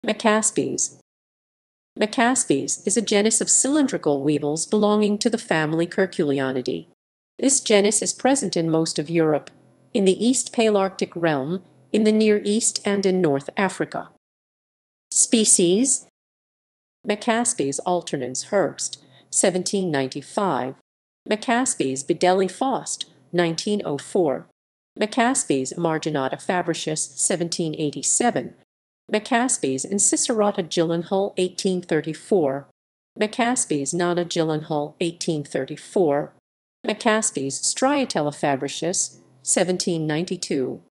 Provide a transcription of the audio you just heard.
Mecaspis. Mecaspis is a genus of cylindrical weevils belonging to the family Curculionidae. This genus is present in most of Europe, in the East Palearctic realm, in the Near East and in North Africa. Species: Mecaspis alternans Herbst, 1795. Mecaspis bedelli Faust, 1904. Mecaspis marginata fabricius, 1787. Mecaspis incissurata Gyllenhaal, 1834. Mecaspis nana Gyllenhaal, 1834. Mecaspis striatella fabricius, 1792.